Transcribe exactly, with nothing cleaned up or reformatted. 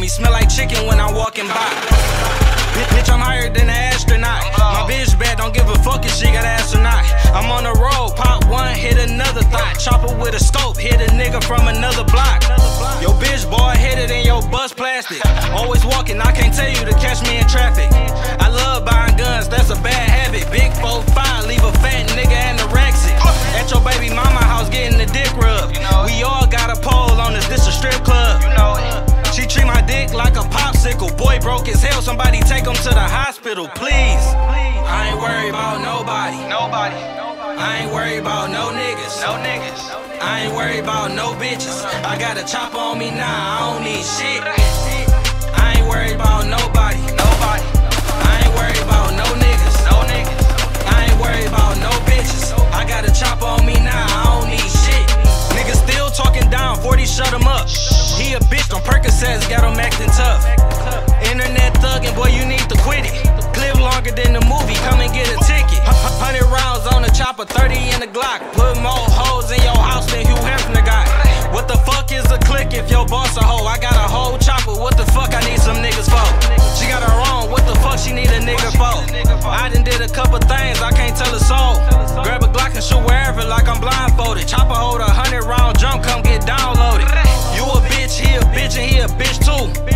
me, smell like chicken when I'm walking by. Bitch, I'm higher than an astronaut. My bitch bad, don't give a fuck if she got ass or not. I'm on the road, pop one, hit another thought. Chopper with a scope, hit a nigga from another block. Yo bitch boy, hit it in your bus plastic. Always walking, I can't tell you to catch me in traffic. I love buying guns, that's a bad habit. Big four five, leave a fat nigga anorexic. At your baby mama house getting the dick rubbed. We all got a pole on this, this a strip club. She treat my dick like a popsicle. Boy broke as hell, somebody take him to the hospital, please. I ain't worried about nobody. Nobody. I ain't worried about no niggas. No niggas. I ain't worried about no bitches. I got a chopper on me now, I don't need shit. I ain't worried about nobody. Nobody. I ain't worried about no niggas. No niggas. I ain't worried about no bitches. I got a chopper on me now, I don't need shit. Niggas still talking down, forty shut him up. He a bitch on Percocets, got him acting tough. Internet thuggin', boy, you need to quit it. Clip longer than the movie, come and get a ticket. Hundred rounds on the chopper, thirty in the Glock. Put more hoes in your house than Hugh Hefner got. What the fuck is a click if your boss a hoe? I got a whole chopper, what the fuck I need some niggas for? She got her own, what the fuck she need a nigga for? I done did a couple things, I can't tell a soul. Grab a Glock and shoot wherever like I'm blindfolded. Chopper hold a hundred round jump, come get downloaded. You a bitch, he a bitch, and he a bitch too.